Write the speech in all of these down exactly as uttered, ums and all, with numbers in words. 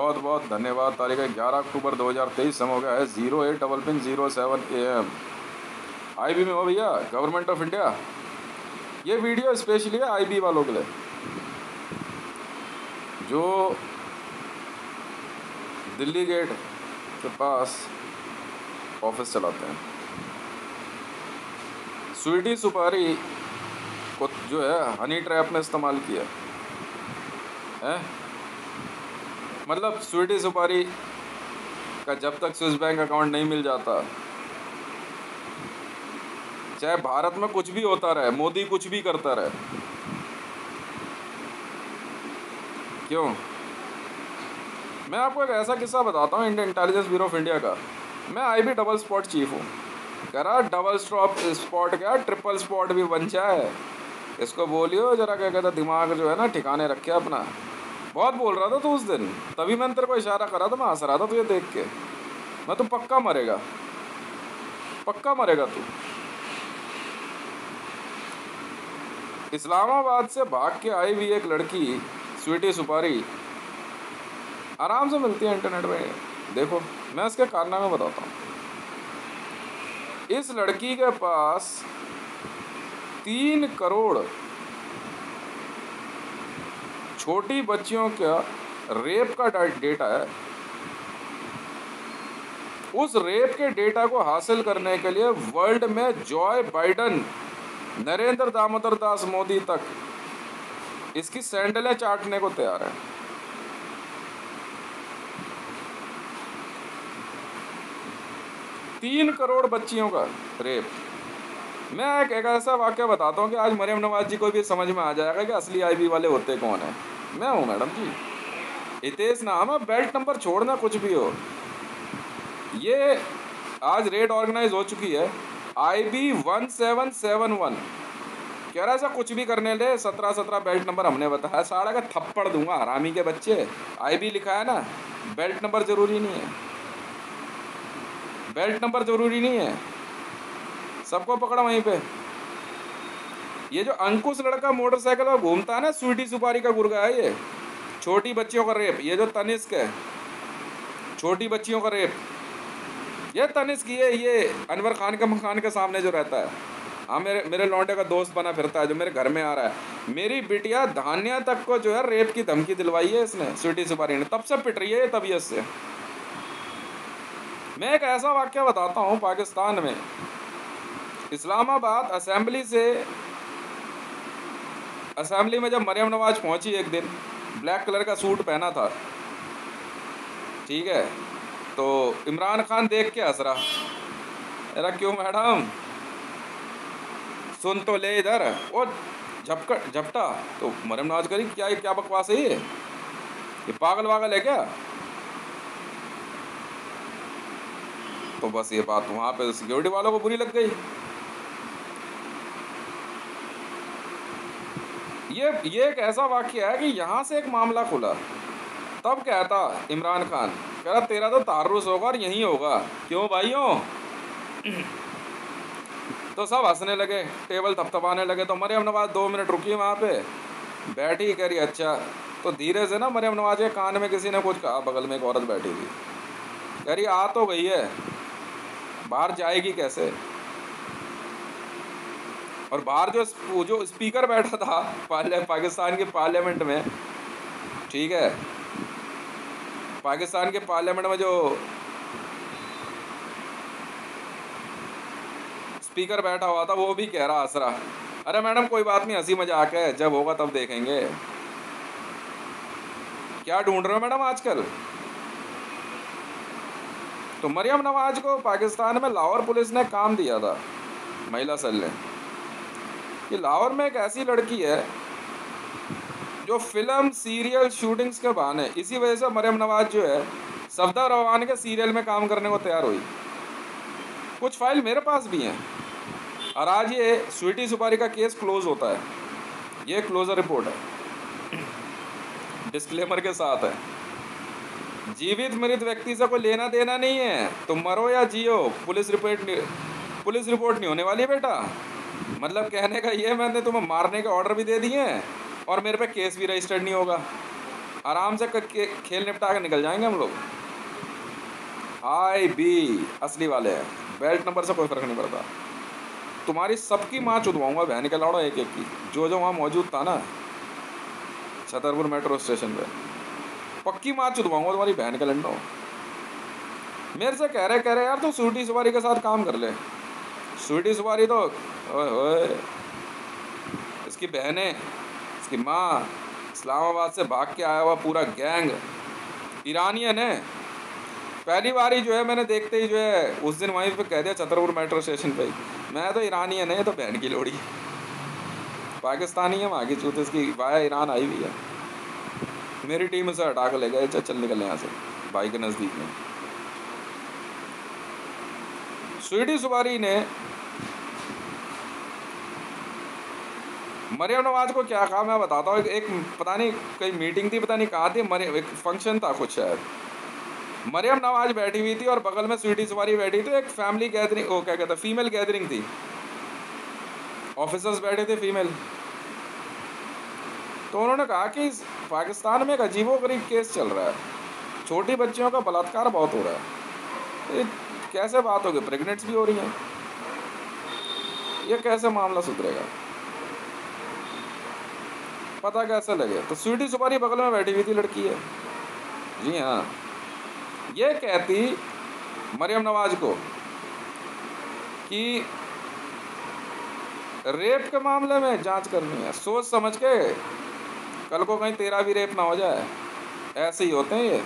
बहुत बहुत धन्यवाद। तारीख है ग्यारह अक्टूबर दो हज़ार तेईस। समय हो गया है zero eight double pin zero seven A M. I B में हो भैया, गवर्नमेंट ऑफ इंडिया। ये वीडियो स्पेशली है आई बी वालों के लिए जो दिल्ली गेट के पास ऑफिस चलाते हैं। स्वीटी सुपारी को जो है हनी ट्रैप में इस्तेमाल किया है। मतलब स्वीटी सुपारी का जब तक स्विस बैंक अकाउंट नहीं मिल जाता, चाहे भारत में कुछ भी होता रहे, मोदी कुछ भी करता रहे, क्यों? मैं आपको एक ऐसा किस्सा बताता हूँ Indian intelligence bureau of India का। मैं I B double spot chief हूँ। कह रहा डबल स्टॉप स्पॉट क्या, ट्रिपल स्पॉट भी बन जाए। इसको बोलियो जरा, क्या कहता, दिमाग जो है ना ठिकाने रखे अपना। बहुत बोल रहा था तो उस दिन, तभी मैंने तेरे को इशारा करा था, मैं हंस रहा था तुझे देख के। मैं तो पक्का मरेगा, पक्का मरेगा तू। इस्लामाबाद से भाग के आई हुई एक लड़की स्वीटी सुपारी आराम से मिलती है इंटरनेट में। देखो मैं इसके कारनामे बताता हूँ। इस लड़की के पास तीन करोड़ छोटी बच्चियों का रेप का डेटा है। उस रेप के डेटा को हासिल करने के लिए वर्ल्ड में जॉय बाइडन, नरेंद्र दामोदर दास मोदी तक इसकी सैंडलें चाटने को तैयार है। तीन करोड़ बच्चियों का रेप। मैं एक, एक ऐसा वाक्य बताता हूँ कि आज मरियम नवाज जी को भी समझ में आ जाएगा कि असली आई बी वाले होते कौन है। मैं हूँ मैडम जी, हितेश नाम है। बेल्ट नंबर छोड़ना कुछ भी हो। ये आज रेड ऑर्गेनाइज हो चुकी है, I B one seven seven one. कह रहा ऐसा कुछ भी करने ले, सत्रह सत्रह बेल्ट नंबर हमने बताया। साड़ा का थप्पड़ दूंगा हरामी के बच्चे। आई बी लिखा है ना, बेल्ट नंबर जरूरी नहीं है, बेल्ट नंबर जरूरी नहीं है। सबको पकड़ा वहीं पे। ये जो अंकुश लड़का मोटरसाइकिल पर घूमता है ना, स्वीटी सुपारी का गुर्गा है ये। छोटी बच्चियों का रेप। ये जो तनिष्क है, छोटी बच्चियों का रेप, ये तनिष्क, ये ये अनवर खान के मकान के सामने जो रहता है, हाँ मेरे मेरे लौंडे का दोस्त बना फिरता है, जो मेरे घर में आ रहा है। मेरी बिटिया धान्या तक को जो है रेप की धमकी दिलवाई है इसने, स्वीटी सुपारी ने। तब से पिट रही है ये तबीयत से। मैं एक ऐसा वाक्य बताता हूँ। पाकिस्तान में इस्लामाबाद असेंबली से असेंबली में जब मरियम नवाज पहुंची एक दिन, ब्लैक कलर का सूट पहना था, ठीक है, तो इमरान खान देख के हंस रहा। अरे क्यों मैडम, सुन तो ले इधर। और झपका झपटा तो मरियम नवाज करी, क्या क्या बकवास है ये ये पागल वागल है क्या? तो बस ये बात वहाँ पे सिक्योरिटी वालों को बुरी लग गई। ये ये एक ऐसा वाक्य है कि यहाँ से एक मामला खुला, तब कहता इमरान खान, कह रहा तेरा तो तारुस होगा और यहीं होगा। क्यों भाइयों? तो सब हंसने लगे, टेबल थपथपाने लगे। तो मरियम नवाज दो मिनट रुकी वहाँ पे, बैठी, कह रही अच्छा। तो धीरे से ना मरियम नवाज के कान में किसी ने कुछ कहा, बगल में एक औरत बैठी थी, कह रही आ तो गई है, बाहर जाएगी कैसे? और बाहर जो जो स्पीकर बैठा था पाकिस्तान के पार्लियामेंट में, ठीक है, पाकिस्तान के पार्लियामेंट में जो स्पीकर बैठा हुआ था, वो भी कह रहा, हंस रहा, अरे मैडम कोई बात नहीं, हंसी मजाक है, जब होगा तब देखेंगे। क्या ढूंढ रहे हो मैडम आजकल? तो मरियम नवाज को पाकिस्तान में लाहौर पुलिस ने काम दिया था, महिला सेल ने, कि लाहौर में एक ऐसी लड़की है जो फिल्म सीरियल शूटिंग्स के बहाने, इसी वजह से मरियम नवाज जो है सफदर रवान के सीरियल में काम करने को तैयार हुई। कुछ फाइल मेरे पास भी हैं। और आज ये स्वीटी सुपारी का केस क्लोज होता है। ये क्लोजर रिपोर्ट है, डिस्क्लेमर के साथ है। जीवित मृत व्यक्ति से कोई लेना देना नहीं है, तुम मरो या जियो, पुलिस रिपोर्ट नहीं पुलिस रिपोर्ट नहीं होने वाली बेटा। मतलब कहने का ये, मैंने तुम्हें मारने के ऑर्डर भी दे दिए हैं और मेरे पे केस भी रजिस्टर्ड नहीं होगा। आराम से खेल निपटा के निकल जाएंगे हम लोग। आई बी असली वाले हैं, बेल्ट नंबर से कोई फर्क नहीं पड़ता। तुम्हारी सबकी माँ चुदवाऊंगा बहन के लौड़ा एक एक की, जो जो वहाँ मौजूद था ना छतरपुर मेट्रो स्टेशन पे, पक्की माँ चुदवाऊंगा तुम्हारी बहन के लंडो। मेरे से कह रहे कह रहे यार तू स्वीटी सुपारी के साथ काम कर ले। स्वीटी सुपारी तो ओए होए, इसकी बहनें, इसकी माँ, इस्लामाबाद से भाग के आया हुआ पूरा गैंग ईरानियन है। पहली बार ही जो है मैंने देखते ही जो है उस दिन वहीं पे कह दिया छतरपुर मेट्रो स्टेशन पे ही, मैं तो ईरानियन है, तो बहन की लोड़ी पाकिस्तानी है, वहाँ की चूत इसकी वाया ईरान आई हुई है। मेरी टीम उसे हटा कर ले गए, चल चल निकल यहाँ से भाई के नज़दीक में। स्वीटी सुपारी ने मरियम नवाज को क्या कहा मैं बताता हूँ। एक पता नहीं कहीं मीटिंग थी, पता नहीं कहाँ थी, मरियम एक फंक्शन था कुछ शायद, मरियम नवाज बैठी हुई थी और बगल में स्वीटी सुपारी बैठी थी। एक फैमिली गैदरिंग, वो क्या कहता है, फीमेल गैदरिंग थी, ऑफिसर्स बैठे थे फीमेल। तो उन्होंने कहा कि पाकिस्तान में एक अजीबोगरीब केस चल रहा है, छोटी बच्चियों का बलात्कार बहुत हो रहा है। ये कैसे बात होगी, प्रेग्नेंट्स भी हो रही हैं, ये कैसे मामला सुधरेगा, पता कैसे लगे। तो स्वीटी सुपारी बगल में बैठी हुई थी, लड़की है जी हाँ। ये कहती मरियम नवाज को कि रेप के मामले में जांच करनी है, सोच समझ के, कल को कहीं तेरा भी रेप ना हो जाए, ऐसे ही होते हैं ये।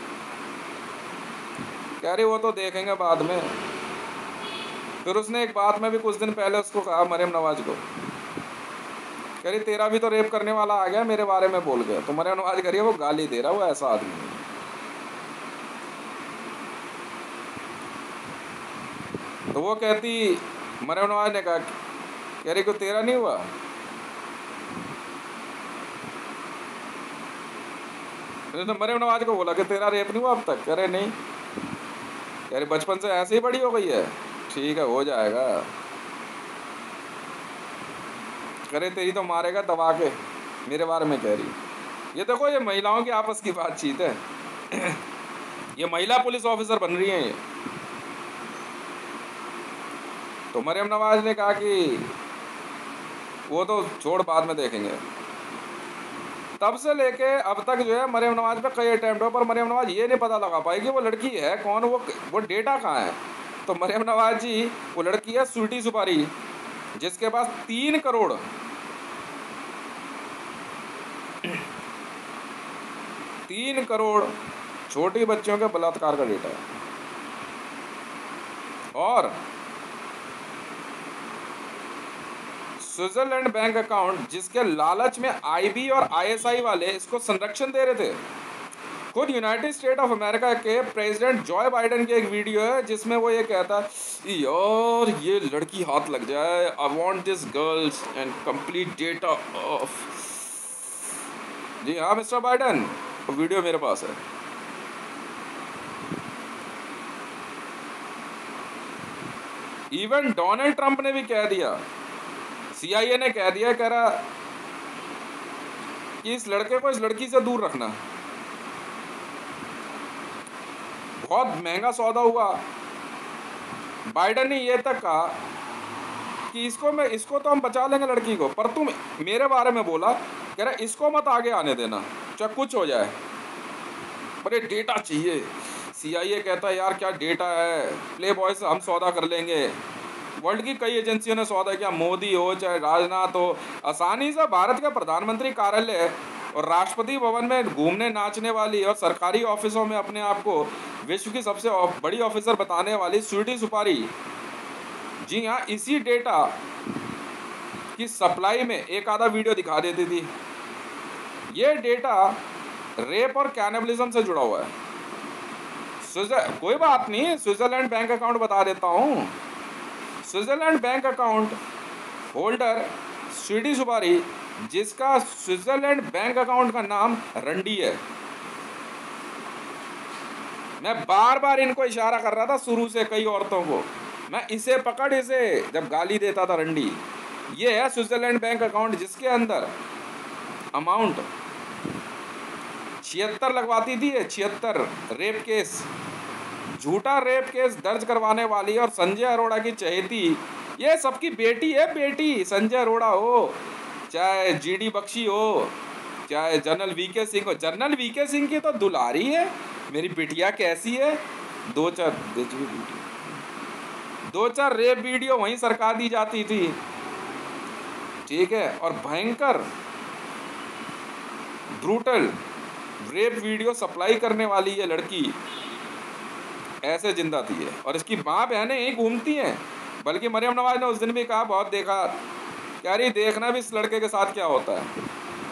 कह रही वो तो देखेंगे बाद में। फिर उसने एक बात में भी कुछ दिन पहले उसको कहा मरियम नवाज को, कह रही तेरा भी तो रेप करने वाला आ गया मेरे बारे में बोल गया। तो मरियम नवाज कह रही है वो गाली दे रहा, वो ऐसा आदमी है। तो वो कहती, मरियम नवाज ने कहा, कह रही को तेरा नहीं हुआ। तो मरियम नवाज को बोला कि तेरा रेप नहीं हुआ अब तक। कह रहे नहीं। कह रही बचपन से ऐसे ही बड़ी हो गई है। ठीक है हो जाएगा। कह रही तेरी तो मारेगा दबा के, मेरे बारे में कह रही। ये देखो ये महिलाओं की आपस की बातचीत है। ये महिला पुलिस ऑफिसर बन रही हैं ये। तो मरियम नवाज ने कहा कि वो तो छोड़ बाद में देखेंगे। तब से लेके अब तक जो है मरियम नवाज पे कई अटैम्प्ट हो, पर मरियम नवाज ये नहीं पता लगा पाई कि वो लड़की है कौन, वो वो डेटा कहाँ है। तो मरियम नवाज जी वो लड़की है स्वीटी सुपारी, जिसके पास तीन करोड़ तीन करोड़ छोटी बच्चियों के बलात्कार का डेटा है। और स्विट्जरलैंड बैंक अकाउंट जिसके लालच में आईबी और आईएसआई वाले इसको संरक्षण दे रहे थे। खुद यूनाइटेड स्टेट ऑफ अमेरिका के प्रेसिडेंट जॉय बाइडेन की एक वीडियो है जिसमें वो ये कहता है यार ये लड़की हाथ लग जाए, I want this girls and complete data of. जी हाँ मिस्टर बाइडेन, वीडियो मेरे पास है। इवन डोनाल्ड ट्रंप ने भी कह दिया, सीआईए ने कह दिया, कह रहा कि इस लड़के को इस लड़की से दूर रखना। बहुत महंगा सौदा हुआ। बाइडेन ने ये तक कहा कि इसको मैं इसको तो हम बचा लेंगे लड़की को, पर तुम मेरे बारे में बोला, कह रहा इसको मत आगे आने देना चाहे कुछ हो जाए, पर ये डेटा चाहिए। सीआईए कहता है यार क्या डेटा है, प्ले बॉय से हम सौदा कर लेंगे। वर्ल्ड की कई एजेंसियों ने सौदा किया, मोदी हो चाहे राजनाथ हो, आसानी से भारत के प्रधानमंत्री कार्यालय और राष्ट्रपति भवन में घूमने नाचने वाली और सरकारी ऑफिसों में अपने आप को विश्व की सबसे बड़ी ऑफिसर बताने वाली स्वीटी सुपारी, जी हाँ, इसी डेटा की सप्लाई में एक आधा वीडियो दिखा देती थी। ये डेटा रेप और कैनिबलिज्म से जुड़ा हुआ है। स्विट्जर कोई बात नहीं, स्विट्जरलैंड बैंक अकाउंट बता देता हूँ। Switzerland bank account holder sweetie सुपारी, जिसका स्विट्जरलैंड बैंक अकाउंट का नाम रंडी है। मैं बार बार इनको इशारा कर रहा था शुरू से कई औरतों को, मैं इसे पकड़, इसे जब गाली देता था रंडी। ये है स्विट्जरलैंड बैंक अकाउंट जिसके अंदर अमाउंट छिहत्तर लगवाती थी ये, छिहत्तर रेप केस, झूठा रेप केस दर्ज करवाने वाली और संजय अरोड़ा की चहेती, ये सबकी बेटी है बेटी। संजय अरोड़ा हो, चाहे जीडी बख्शी हो, चाहे जनरल वीके सिंह हो। जनरल वीके सिंह की तो दुलारी है, मेरी बिटिया कैसी है। दो चार दो चार रेप वीडियो वहीं सरका दी जाती थी, ठीक है। और भयंकर ब्रूटल रेप वीडियो सप्लाई करने वाली ये लड़की ऐसे जिंदा थी है। और इसकी माँ बहनें यहीं घूमती हैं। बल्कि मरियम नवाज ने उस दिन भी कहा, बहुत देखा, कह रही देखना भी इस लड़के के साथ क्या होता है।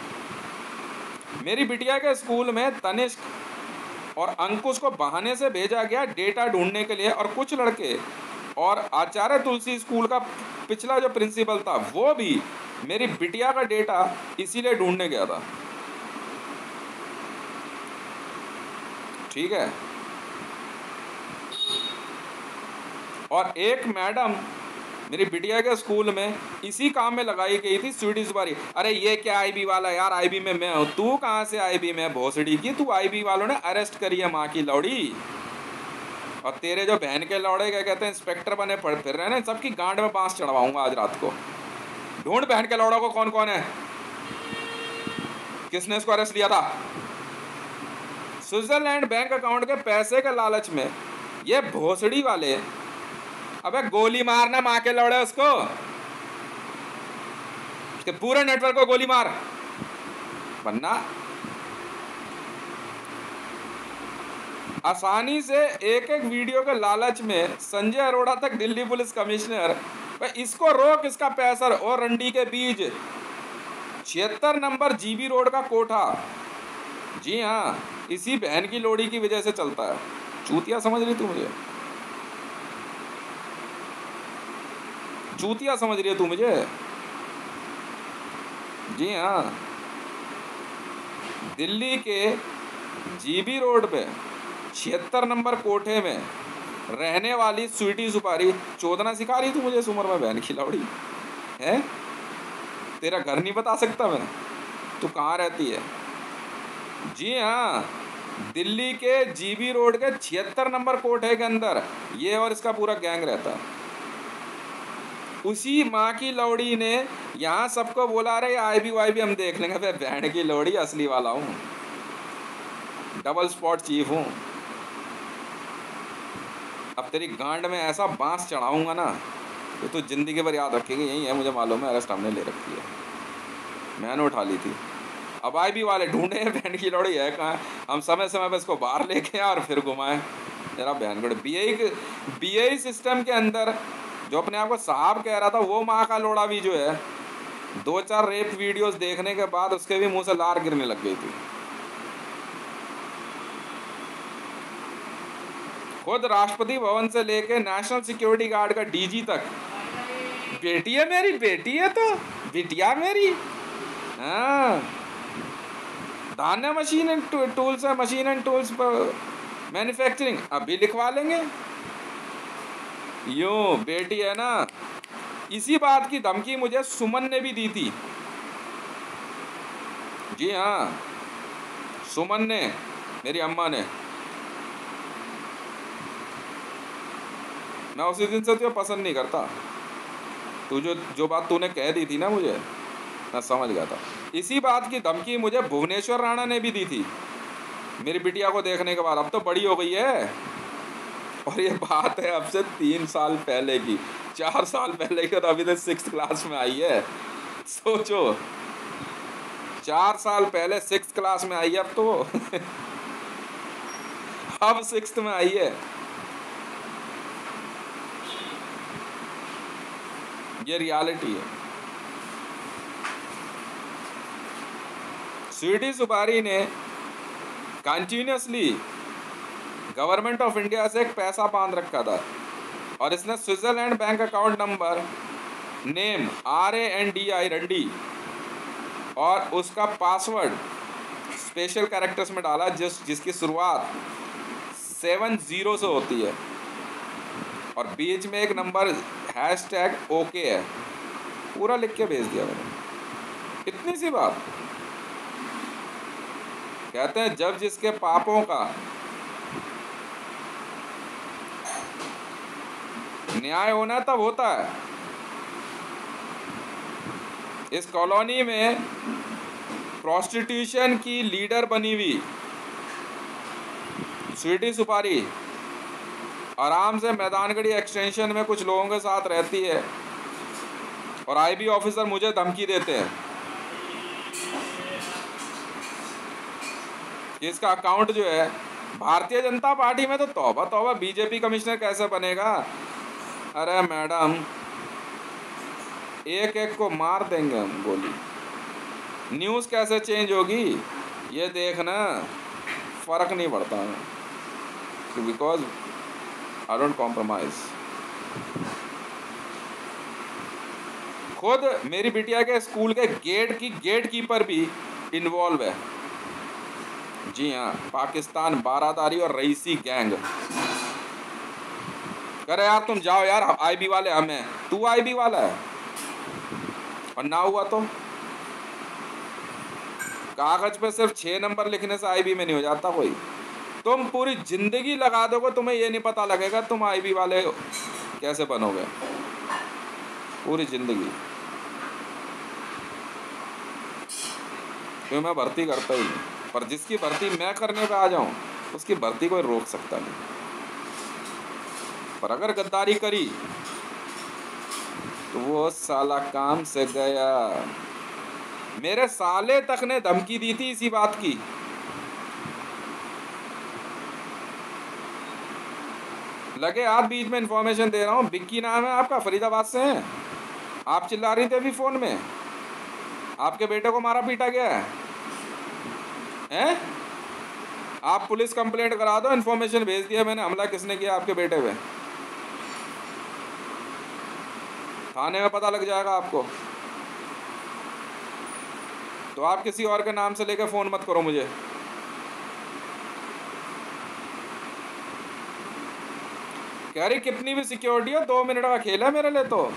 मेरी बिटिया के स्कूल में तनिष्क और अंकुश को बहाने से भेजा गया डेटा ढूंढने के लिए, और कुछ लड़के और आचार्य तुलसी स्कूल का पिछला जो प्रिंसिपल था वो भी मेरी बिटिया का डेटा इसीलिए ढूंढने गया था, ठीक है। और एक मैडम मेरी बिटिया के स्कूल में इसी काम में लगाई गई थी, स्वीटी सुपारी। अरे ये क्या आईबी वाला यार, आईबी में मैं हूँ, तू कहाँ से आईबी में भोसड़ी की, तू आईबी वालों ने अरेस्ट करी है माँ की लौड़ी। और तेरे जो बहन के लौड़े क्या कहते हैं इंस्पेक्टर बने पड़ फिर रहे हैं, सबकी गांड में बांस चढ़वाऊंगा आज रात को। ढूंढ बहन के लौड़ों को, कौन कौन है, किसने इसको अरेस्ट लिया था। स्विट्जरलैंड बैंक अकाउंट के पैसे के लालच में ये भोसड़ी वाले, अबे गोली मारना माँ के लौड़े उसको, उसके पूरे नेटवर्क को गोली मार, वरना आसानी से एक एक वीडियो के लालच में संजय अरोड़ा तक दिल्ली पुलिस कमिश्नर, भाई इसको रोक, इसका पैसा। और रंडी के बीच छिहत्तर नंबर जीबी रोड का कोठा, जी हाँ, इसी बहन की लोड़ी की वजह से चलता है। चूतिया समझ रही तू मुझे, चूतिया समझ रही है तू मुझे, जी हाँ। दिल्ली के जीबी रोड पे छिहत्तर नंबर कोठे में रहने वाली स्वीटी सुपारी चोदना सिखा रही तू मुझे इस उम्र में, बहन की लौड़ी है। तेरा घर नहीं बता सकता मैं, तू कहाँ रहती है। जी हाँ, दिल्ली के जीबी रोड के छिहत्तर नंबर कोठे के अंदर ये और इसका पूरा गैंग रहता है। उसी माँ की लौड़ी ने यहाँ सबको बोला, रहे आई बी वाई भी हम देख लेंगे। फिर बहन की लौड़ी असली वाला हूँ, डबल स्पॉट चीफ हूँ। अब तेरी गांड में ऐसा बांस चढ़ाऊंगा ना तो तू जिंदगी भर याद रखेगी। यही है, मुझे मालूम है, अरेस्ट हमने ले रखी है, मैंने उठा ली थी। अब आई भी वाले ढूंढे हैं, बहन की लौड़ी है कहाँ, हम समय समय पर इसको बाहर लेके आए और फिर घुमाएं। तेरा बहन को B I B I system के अंदर जो अपने आप को साहब कह रहा था, वो माँ का लोड़ा भी जो है, दो चार रेप वीडियोस देखने के बाद उसके भी मुंह से लार गिरने लग गई थी। खुद राष्ट्रपति भवन से लेके नेशनल सिक्योरिटी गार्ड का डीजी तक बेटी है मेरी, बेटी है तो बिटिया मेरी। हाँ, धान्य मशीन एंड टूल्स है, मशीन एंड टूल्स पर मैन्युफैक्चरिंग अभी लिखवा लेंगे। यूं बेटी है ना। इसी बात की धमकी मुझे सुमन ने भी दी थी। जी हाँ, सुमन ने, मेरी अम्मा ने। मैं उसी दिन से तुझे पसंद नहीं करता। तू जो जो बात तूने कह दी थी ना मुझे, मैं समझ गया था। इसी बात की धमकी मुझे भुवनेश्वर राणा ने भी दी थी मेरी बिटिया को देखने के बाद। अब तो बड़ी हो गई है, और ये बात है अब से तीन साल पहले की, चार साल पहले की, तो अभी तक सिक्स क्लास में आई है। सोचो, चार साल पहले सिक्स क्लास में आई है, अब तो अब सिक्स में आई है। ये रियलिटी है। स्वीटी सुपारी ने कंटिन्यूसली गवर्नमेंट ऑफ इंडिया से एक पैसा बांध रखा था, और इसने Switzerland bank account number, name R A N D I रंडी, और उसका पासवर्ड स्पेशल कैरेक्टर्स में डाला, जिस जिसकी शुरुआत सेवन जीरो से होती है, और बीच में एक नंबर हैश टैग ओके है। पूरा लिख के भेज दिया मैंने, इतनी सी बात। कहते हैं जब जिसके पापों का न्याय होना है तब होता है। इस कॉलोनी में प्रोस्टिट्यूशन की लीडर बनी हुई स्वीटी सुपारी आराम से मैदानगढ़ी एक्सटेंशन में कुछ लोगों के साथ रहती है और आईबी ऑफिसर मुझे धमकी देते हैं कि इसका अकाउंट जो है भारतीय जनता पार्टी में, तो तौबा तौबा बीजेपी कमिश्नर कैसे बनेगा। अरे मैडम, एक एक को मार देंगे हम गोली। न्यूज़ कैसे चेंज होगी ये देखना, फर्क नहीं पड़ता है, बिकॉज आई डोंट कॉम्प्रोमाइज। खुद मेरी बिटिया के स्कूल के गेट की गेट कीपर भी इन्वॉल्व है। जी हाँ, पाकिस्तान बारादारी और रईसी गैंग। करे यार तुम जाओ यार, आईबी वाले हमें, तू आईबी वाला है और ना हुआ तो कागज पे सिर्फ छह नंबर लिखने से आईबी में नहीं हो जाता कोई। तुम पूरी जिंदगी लगा दोगे, तुम्हें ये नहीं पता लगेगा तुम आईबी वाले कैसे बनोगे, पूरी जिंदगी। क्यों, मैं भर्ती करता ही नहीं, पर जिसकी भर्ती मैं करने पे आ जाऊं उसकी भर्ती कोई रोक सकता नहीं। पर अगर गद्दारी करी तो वो साला काम से गया। मेरे साले तक ने धमकी दी थी इसी बात की। लगे आप बीच में इंफॉर्मेशन दे रहा हूँ। बिक्की नाम है आपका, फरीदाबाद से हैं आप। चिल्ला रही थे अभी फोन में, आपके बेटे को मारा पीटा गया है, हैं? आप पुलिस कंप्लेंट करा दो, इन्फॉर्मेशन भेज दिया मैंने, हमला किसने किया आपके बेटे पे, थाने में पता लग जाएगा आपको। तो आप किसी और के नाम से लेकर फोन मत करो मुझे। कह रही कितनी भी सिक्योरिटी हो, दो मिनट का खेल है मेरे लिए। तो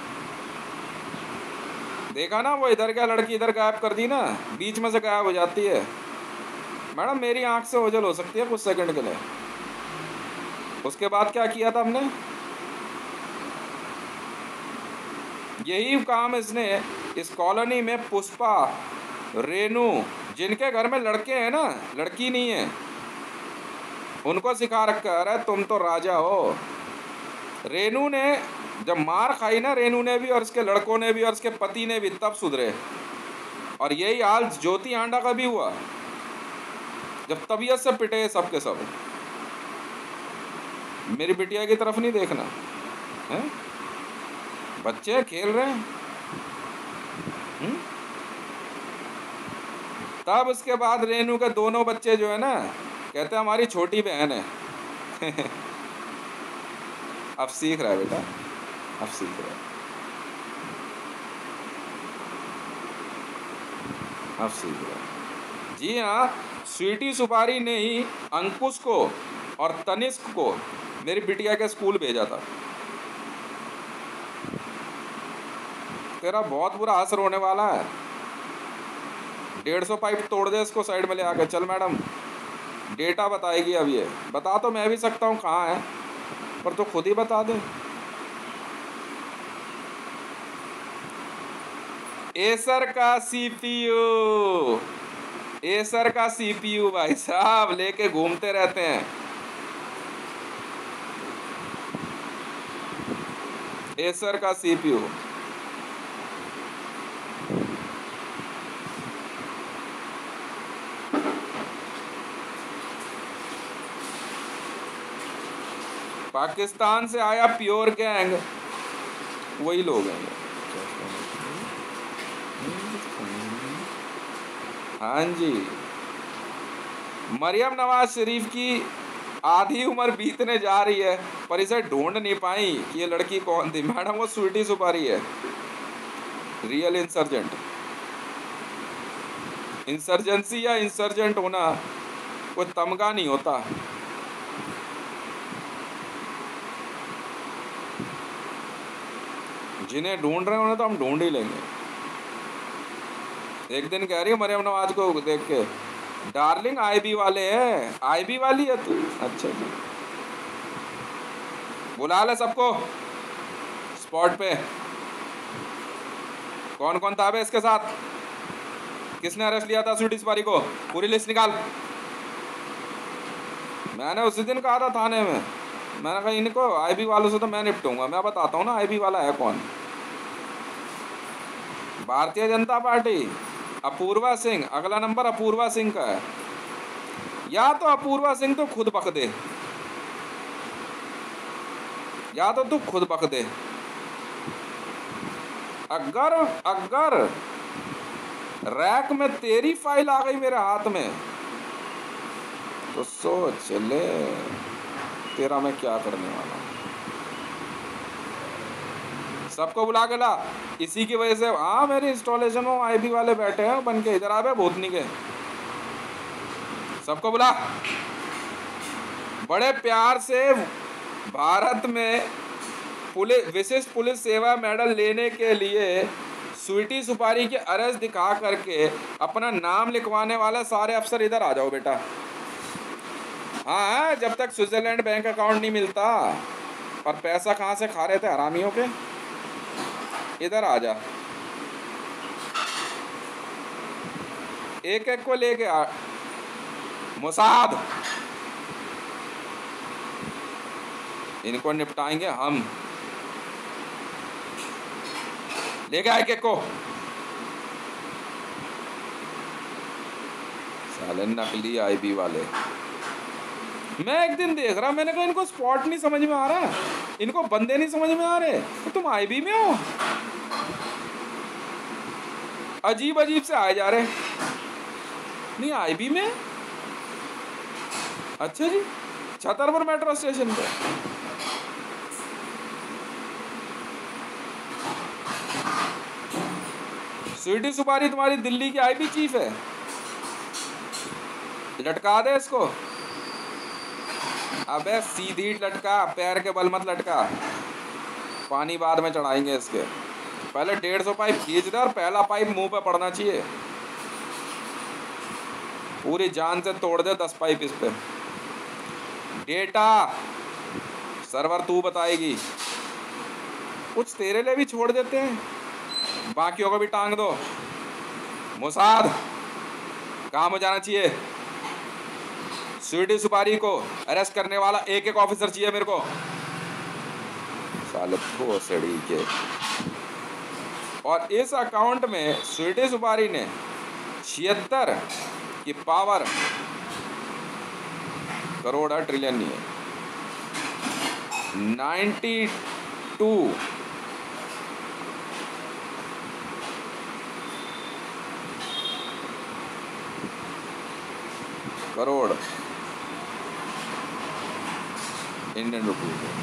देखा ना, वो इधर क्या लड़की इधर गायब कर दी ना, बीच में से गायब हो जाती है। मैडम मेरी आंख से ओझल हो सकती है कुछ सेकंड के लिए। उसके बाद क्या किया था हमने, यही काम इसने इस कॉलोनी में पुष्पा, रेनू, जिनके घर में लड़के हैं ना, लड़की नहीं है, उनको सिखा रखा है। अरे तुम तो राजा हो। रेनू ने जब मार खाई ना, रेनू ने भी और इसके लड़कों ने भी और इसके पति ने भी, तब सुधरे। और यही हाल ज्योति आंडा का भी हुआ, जब तबीयत से पिटे सब के सब। मेरी बिटिया की तरफ नहीं देखना है, बच्चे खेल रहे हैं। हुँ? तब उसके बाद रेनू के दोनों बच्चे जो है ना, कहते हैं हमारी छोटी बहन है। अब सीख रहा है बेटा, अब सीख रहा है, अब सीख रहा है। जी हाँ, स्वीटी सुपारी ने ही अंकुश को और तनिष्क को मेरी बिटिया के स्कूल भेजा था। तेरा बहुत बुरा असर होने वाला है। डेढ़ सौ पाइप तोड़ दे इसको, साइड में ले आकर। चल मैडम, डेटा बताएगी अब ये। बता तो मैं भी सकता हूँ कहाँ है, पर तो खुद ही बता दे। एसर का सीपीयू, एसर का सीपीयू भाई साहब लेके घूमते रहते हैं। एसर का सीपीयू। पाकिस्तान से आया प्योर गैंग, वही लोग हैं। हाँ जी, मरियम नवाज शरीफ की आधी उम्र बीतने जा रही है, पर इसे ढूंढ नहीं पाई कि ये लड़की कौन थी। मैडम वो स्वीटी सुपारी है, रियल इंसर्जेंट। इंसर्जेंसी या इंसर्जेंट होना कोई तमगा नहीं होता। जिन्हें ढूंढ रहे हैं उन्हें तो हम ढूंढ ही लेंगे। एक दिन कह रही है मरियम नवाज को देख के, डार्लिंग आईबी वाले हैं, आईबी वाली है तू। अच्छा जी, बुला ले सबको स्पॉट पे। कौन कौन था बे इसके साथ, किसने अरेस्ट लिया था स्वीटी सुपारी को, पूरी लिस्ट निकाल। मैंने उसी दिन कहा था थाने में, मैंने कहा इनको आईबी वालों से तो मैं निपटूंगा। मैं बताता हूँ ना आईबी वाला है कौन। भारतीय जनता पार्टी, अपूर्वा सिंह, अगला नंबर अपूर्वा सिंह का है। या तो अपूर्वा सिंह तो खुद बक दे, या तो तू खुद बक दे। अगर अगर रैक में तेरी फाइल आ गई मेरे हाथ में तो सोच ले तेरा मैं क्या करने वाला हूं। सबको बुला के ला, इसी की वजह से। हाँ, मेरी इंस्टॉलेशन में आईबी वाले बैठे हैं बन के, इधर आ गए भूतनी के। सबको बुला। बड़े प्यार से भारत में पुलिस विशिष्ट पुलिस सेवा मेडल लेने के लिए स्वीटी सुपारी की अरेस्ट दिखा करके अपना नाम लिखवाने वाले सारे अफसर इधर आ जाओ बेटा। हाँ, जब तक स्विट्जरलैंड बैंक अकाउंट नहीं मिलता। और पैसा कहाँ से खा रहे थे हरामियों के, इधर आ जा। एक एक को लेके आ। मुसाद, इनको निपटाएंगे हम। लेके आए एक एक को। साले नकली आईबी वाले। मैं एक दिन देख रहा, मैंने कहा इनको स्पॉट नहीं समझ में आ रहा, इनको बंदे नहीं समझ में आ रहे, तो तुम आईबी में हो। अजीब अजीब से आए जा रहे। नहीं आईबी में, अच्छा जी, छतरपुर मेट्रो स्टेशन पे। स्वीटी सुपारी तुम्हारी दिल्ली की आईबी चीफ है, लटका दे इसको। अबे सीधी लटका, पैर के बल मत लटका, पानी बाद में चढ़ाएंगे इसके। पहले डेढ़ सौ पाइप खींच दे और पहला पाइप मुंह पे पड़ना चाहिए। पूरी जान से तोड़ दे दस पाइप इस पे। डेटा सर्वर तू बताएगी, कुछ तेरे लिए भी छोड़ देते हैं, बाकियों को भी टांग दो। मुसाद, काम हो जाना चाहिए। स्वीटी सुपारी को अरेस्ट करने वाला एक एक ऑफिसर चाहिए मेरे को। साले भोसड़ी के। और इस अकाउंट में स्वीटी सुपारी ने छिहत्तर की पावर करोड़ है, ट्रिलियन नहीं है, ninety two crore Indian rupees है।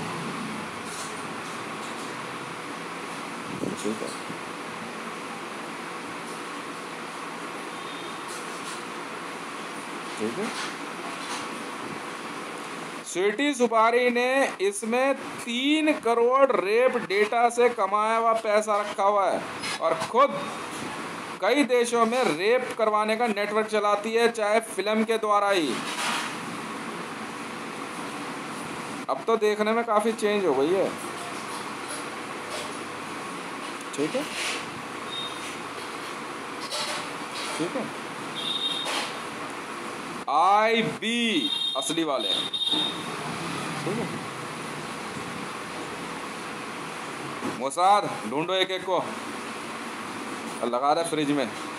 ठीक है, ठीक है। स्वीटी सुपारी ने इसमें तीन करोड़ रेप डेटा से कमाया हुआ पैसा रखा हुआ है और खुद कई देशों में रेप करवाने का नेटवर्क चलाती है, चाहे फिल्म के द्वारा ही। अब तो देखने में काफी चेंज हो गई है। ठीक है, ठीक है। आई बी असली वाले हैं, ठीक है। मुसाद ढूंढो एक एक को, लगा दे फ्रिज में।